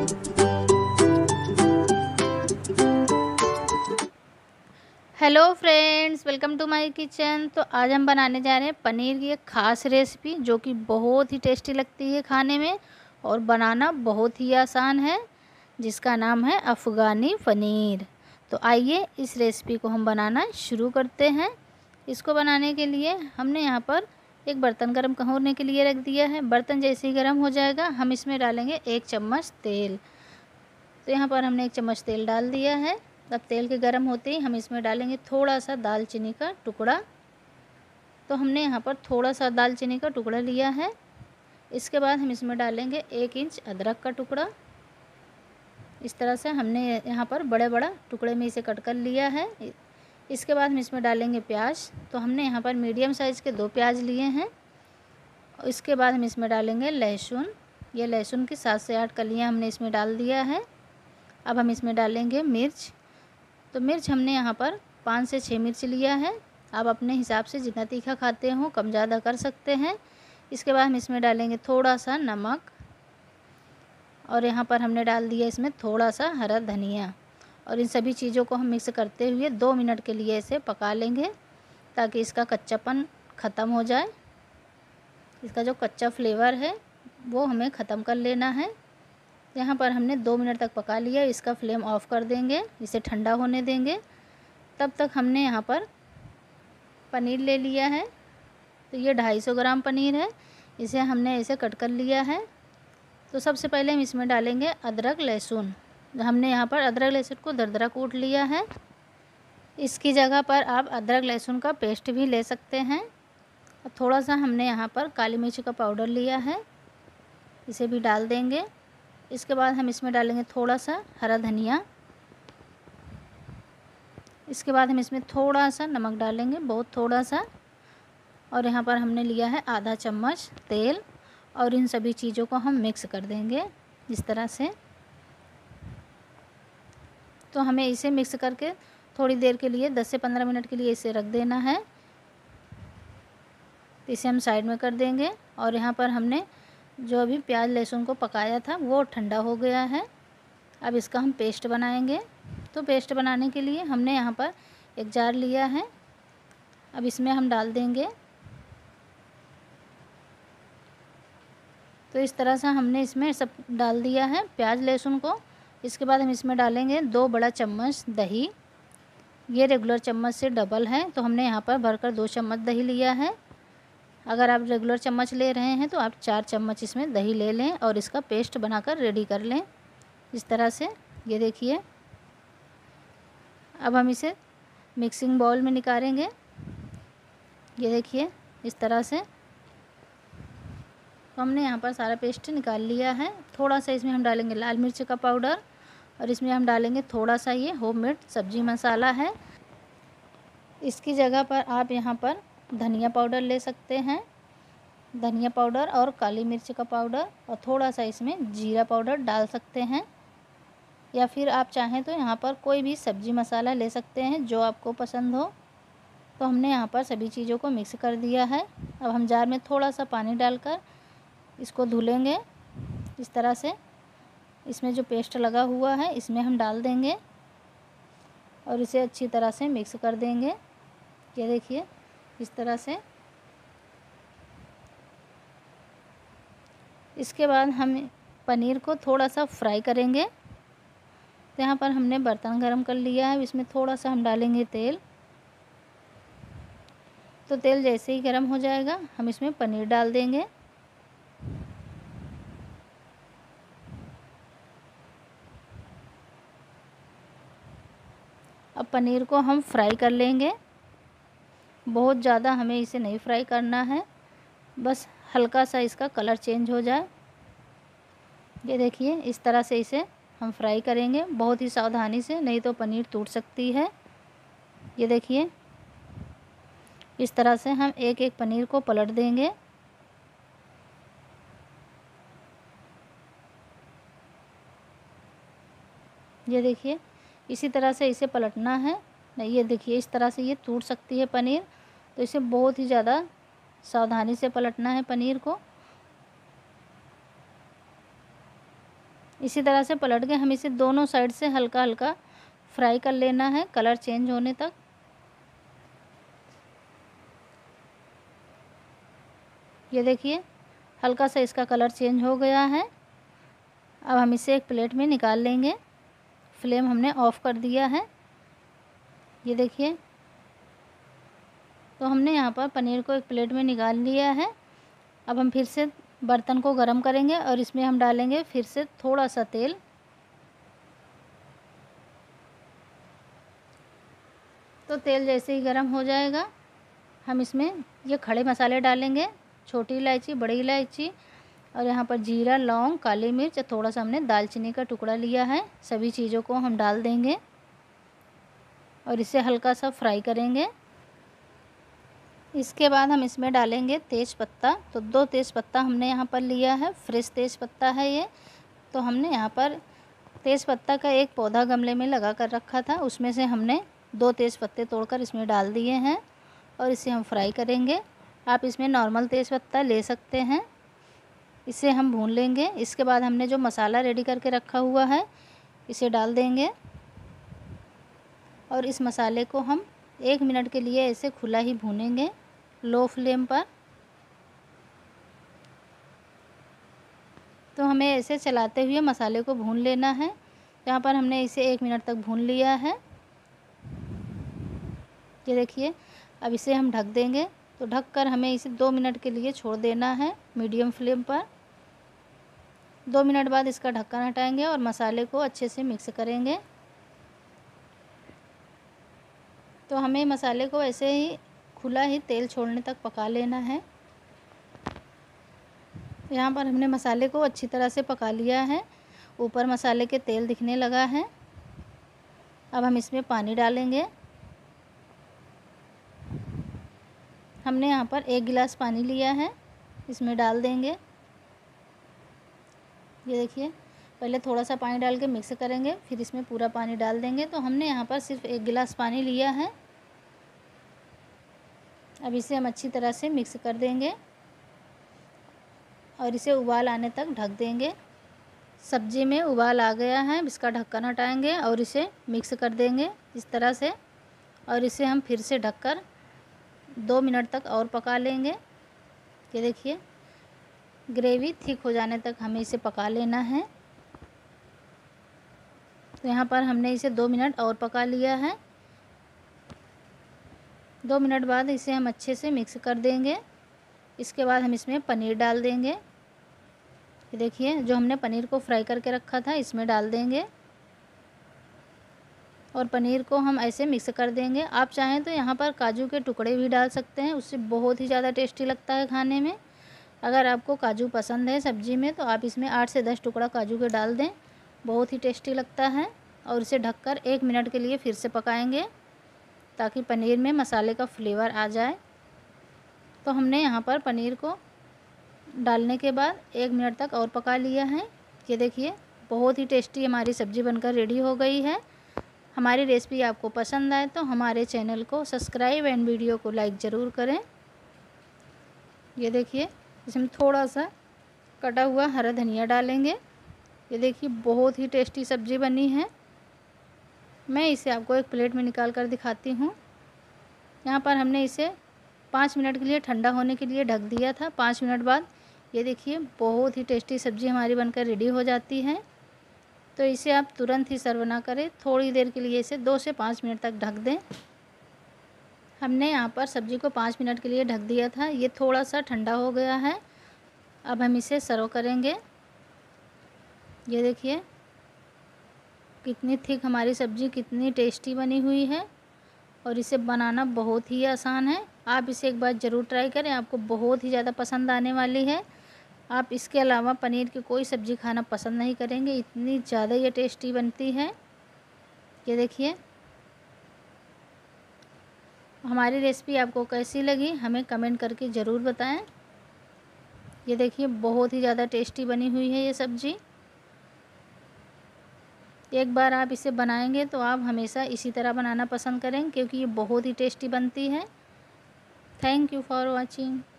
Hello friends, welcome to my kitchen. तो आज हम बनाने जा रहे हैं पनीर की एक ख़ास रेसिपी जो कि बहुत ही टेस्टी लगती है खाने में और बनाना बहुत ही आसान है, जिसका नाम है अफ़गानी पनीर। तो आइए इस रेसिपी को हम बनाना शुरू करते हैं। इसको बनाने के लिए हमने यहाँ पर एक बर्तन गर्म होने के लिए रख दिया है। बर्तन जैसे ही गर्म हो जाएगा हम इसमें डालेंगे 1 चम्मच तेल। तो यहाँ पर हमने 1 चम्मच तेल डाल दिया है। अब तेल के गर्म होते ही हम इसमें डालेंगे थोड़ा सा दालचीनी का टुकड़ा। तो हमने यहाँ पर थोड़ा सा दालचीनी का टुकड़ा लिया है। इसके बाद हम इसमें डालेंगे 1 इंच अदरक का टुकड़ा। इस तरह से हमने यहाँ पर बड़े बड़ा टुकड़े में इसे कट कर लिया है। इसके बाद हम इसमें डालेंगे प्याज। तो हमने यहाँ पर मीडियम साइज़ के 2 प्याज लिए हैं। इसके बाद हम इसमें डालेंगे लहसुन। ये लहसुन की 7 से 8 कलियाँ हमने इसमें डाल दिया है। अब हम इसमें डालेंगे मिर्च। तो मिर्च हमने यहाँ पर 5 से 6 मिर्च लिया है। आप अपने हिसाब से जितना तीखा खाते हो कम ज़्यादा कर सकते हैं। इसके बाद हम इसमें डालेंगे थोड़ा सा नमक और यहाँ पर हमने डाल दिया इसमें थोड़ा सा हरा धनिया। और इन सभी चीज़ों को हम मिक्स करते हुए 2 मिनट के लिए इसे पका लेंगे ताकि इसका कच्चापन ख़त्म हो जाए। इसका जो कच्चा फ्लेवर है वो हमें ख़त्म कर लेना है। यहाँ पर हमने 2 मिनट तक पका लिया। इसका फ्लेम ऑफ़ कर देंगे, इसे ठंडा होने देंगे। तब तक हमने यहाँ पर पनीर ले लिया है। तो ये 250 ग्राम पनीर है, इसे हमने ऐसे कट कर लिया है। तो सबसे पहले हम इसमें डालेंगे अदरक लहसुन। हमने यहाँ पर अदरक लहसुन को दरदरा कूट लिया है। इसकी जगह पर आप अदरक लहसुन का पेस्ट भी ले सकते हैं। थोड़ा सा हमने यहाँ पर काली मिर्च का पाउडर लिया है, इसे भी डाल देंगे। इसके बाद हम इसमें डालेंगे थोड़ा सा हरा धनिया। इसके बाद हम इसमें थोड़ा सा नमक डालेंगे, बहुत थोड़ा सा। और यहाँ पर हमने लिया है आधा चम्मच तेल और इन सभी चीज़ों को हम मिक्स कर देंगे इस तरह से। तो हमें इसे मिक्स करके थोड़ी देर के लिए 10 से 15 मिनट के लिए इसे रख देना है। इसे हम साइड में कर देंगे। और यहाँ पर हमने जो अभी प्याज लहसुन को पकाया था वो ठंडा हो गया है। अब इसका हम पेस्ट बनाएंगे। तो पेस्ट बनाने के लिए हमने यहाँ पर एक जार लिया है। अब इसमें हम डाल देंगे। तो इस तरह से हमने इसमें सब डाल दिया है प्याज लहसुन को। इसके बाद हम इसमें डालेंगे 2 बड़ा चम्मच दही। ये रेगुलर चम्मच से डबल है, तो हमने यहाँ पर भरकर 2 चम्मच दही लिया है। अगर आप रेगुलर चम्मच ले रहे हैं तो आप 4 चम्मच इसमें दही ले लें और इसका पेस्ट बनाकर रेडी कर लें इस तरह से। ये देखिए, अब हम इसे मिक्सिंग बाउल में निकालेंगे। ये देखिए इस तरह से। तो हमने यहाँ पर सारा पेस्ट निकाल लिया है। थोड़ा सा इसमें हम डालेंगे लाल मिर्च का पाउडर और इसमें हम डालेंगे थोड़ा सा ये होममेड सब्जी मसाला है। इसकी जगह पर आप यहाँ पर धनिया पाउडर ले सकते हैं, धनिया पाउडर और काली मिर्च का पाउडर, और थोड़ा सा इसमें जीरा पाउडर डाल सकते हैं। या फिर आप चाहें तो यहाँ पर कोई भी सब्जी मसाला ले सकते हैं जो आपको पसंद हो। तो हमने यहाँ पर सभी चीज़ों को मिक्स कर दिया है। अब हम जार में थोड़ा सा पानी डालकर इसको धुलेंगे इस तरह से। इसमें जो पेस्ट लगा हुआ है इसमें हम डाल देंगे और इसे अच्छी तरह से मिक्स कर देंगे। ये देखिए इस तरह से। इसके बाद हम पनीर को थोड़ा सा फ्राई करेंगे। तो यहाँ पर हमने बर्तन गरम कर लिया है, इसमें थोड़ा सा हम डालेंगे तेल। तो तेल जैसे ही गरम हो जाएगा हम इसमें पनीर डाल देंगे। अब पनीर को हम फ्राई कर लेंगे। बहुत ज़्यादा हमें इसे नहीं फ्राई करना है, बस हल्का सा इसका कलर चेंज हो जाए। ये देखिए इस तरह से इसे हम फ्राई करेंगे, बहुत ही सावधानी से, नहीं तो पनीर टूट सकती है। ये देखिए इस तरह से हम एक एक पनीर को पलट देंगे। ये देखिए इसी तरह से इसे पलटना है। नहीं, ये देखिए इस तरह से ये टूट सकती है पनीर, तो इसे बहुत ही ज़्यादा सावधानी से पलटना है पनीर को। इसी तरह से पलट के हम इसे दोनों साइड से हल्का हल्का फ्राई कर लेना है, कलर चेंज होने तक। ये देखिए हल्का सा इसका कलर चेंज हो गया है। अब हम इसे एक प्लेट में निकाल लेंगे। फ्लेम हमने ऑफ़ कर दिया है। ये देखिए, तो हमने यहाँ पर पनीर को एक प्लेट में निकाल लिया है। अब हम फिर से बर्तन को गरम करेंगे और इसमें हम डालेंगे फिर से थोड़ा सा तेल। तो तेल जैसे ही गरम हो जाएगा हम इसमें ये खड़े मसाले डालेंगे, छोटी इलायची, बड़ी इलायची और यहाँ पर जीरा, लौंग, काली मिर्च, थोड़ा सा हमने दालचीनी का टुकड़ा लिया है। सभी चीज़ों को हम डाल देंगे और इसे हल्का सा फ्राई करेंगे। इसके बाद हम इसमें डालेंगे तेज़ पत्ता। तो 2 तेज़ पत्ता हमने यहाँ पर लिया है, फ्रेश तेज़ पत्ता है ये। तो हमने यहाँ पर तेज़ पत्ता का एक पौधा गमले में लगा कर रखा था, उसमें से हमने 2 तेज़ पत्ते तोड़कर इसमें डाल दिए हैं और इसे हम फ्राई करेंगे। आप इसमें नॉर्मल तेज़ पत्ता ले सकते हैं। इसे हम भून लेंगे। इसके बाद हमने जो मसाला रेडी करके रखा हुआ है इसे डाल देंगे और इस मसाले को हम 1 मिनट के लिए ऐसे खुला ही भूनेंगे, लो फ्लेम पर। तो हमें ऐसे चलाते हुए मसाले को भून लेना है। यहाँ पर हमने इसे 1 मिनट तक भून लिया है। ये देखिए, अब इसे हम ढक देंगे। तो ढककर हमें इसे 2 मिनट के लिए छोड़ देना है मीडियम फ्लेम पर। 2 मिनट बाद इसका ढक्कन हटाएंगे और मसाले को अच्छे से मिक्स करेंगे। तो हमें मसाले को ऐसे ही खुला ही तेल छोड़ने तक पका लेना है। यहाँ पर हमने मसाले को अच्छी तरह से पका लिया है, ऊपर मसाले के तेल दिखने लगा है। अब हम इसमें पानी डालेंगे। हमने यहाँ पर 1 गिलास पानी लिया है, इसमें डाल देंगे। ये देखिए, पहले थोड़ा सा पानी डाल के मिक्स करेंगे, फिर इसमें पूरा पानी डाल देंगे। तो हमने यहाँ पर सिर्फ 1 गिलास पानी लिया है। अब इसे हम अच्छी तरह से मिक्स कर देंगे और इसे उबाल आने तक ढक देंगे। सब्जी में उबाल आ गया है, इसका ढक्कन हटाएंगे और इसे मिक्स कर देंगे इस तरह से और इसे हम फिर से ढककर 2 मिनट तक और पका लेंगे। ये देखिए, ग्रेवी थिक हो जाने तक हमें इसे पका लेना है। तो यहाँ पर हमने इसे 2 मिनट और पका लिया है। 2 मिनट बाद इसे हम अच्छे से मिक्स कर देंगे। इसके बाद हम इसमें पनीर डाल देंगे। ये देखिए, जो हमने पनीर को फ्राई करके रखा था इसमें डाल देंगे और पनीर को हम ऐसे मिक्स कर देंगे। आप चाहें तो यहाँ पर काजू के टुकड़े भी डाल सकते हैं, उससे बहुत ही ज़्यादा टेस्टी लगता है खाने में। अगर आपको काजू पसंद है सब्ज़ी में तो आप इसमें 8 से 10 टुकड़ा काजू के डाल दें, बहुत ही टेस्टी लगता है। और इसे ढककर 1 मिनट के लिए फिर से पकाएंगे ताकि पनीर में मसाले का फ्लेवर आ जाए। तो हमने यहाँ पर पनीर को डालने के बाद 1 मिनट तक और पका लिया है। ये देखिए, बहुत ही टेस्टी हमारी सब्ज़ी बनकर रेडी हो गई है। हमारी रेसिपी आपको पसंद आए तो हमारे चैनल को सब्सक्राइब एंड वीडियो को लाइक ज़रूर करें। ये देखिए, इसमें थोड़ा सा कटा हुआ हरा धनिया डालेंगे। ये देखिए, बहुत ही टेस्टी सब्ज़ी बनी है। मैं इसे आपको एक प्लेट में निकाल कर दिखाती हूँ। यहाँ पर हमने इसे 5 मिनट के लिए ठंडा होने के लिए ढक दिया था। 5 मिनट बाद ये देखिए, बहुत ही टेस्टी सब्ज़ी हमारी बनकर रेडी हो जाती है। तो इसे आप तुरंत ही सर्व ना करें, थोड़ी देर के लिए इसे 2 से 5 मिनट तक ढक दें। हमने यहाँ पर सब्ज़ी को 5 मिनट के लिए ढक दिया था, ये थोड़ा सा ठंडा हो गया है। अब हम इसे सर्व करेंगे। ये देखिए, कितनी थिक हमारी सब्ज़ी कितनी टेस्टी बनी हुई है और इसे बनाना बहुत ही आसान है। आप इसे एक बार ज़रूर ट्राई करें, आपको बहुत ही ज़्यादा पसंद आने वाली है। आप इसके अलावा पनीर की कोई सब्ज़ी खाना पसंद नहीं करेंगे, इतनी ज़्यादा ये टेस्टी बनती है। ये देखिए, हमारी रेसिपी आपको कैसी लगी हमें कमेंट करके ज़रूर बताएं। ये देखिए, बहुत ही ज़्यादा टेस्टी बनी हुई है ये सब्ज़ी। एक बार आप इसे बनाएंगे तो आप हमेशा इसी तरह बनाना पसंद करें क्योंकि ये बहुत ही टेस्टी बनती है। Thank you for watching.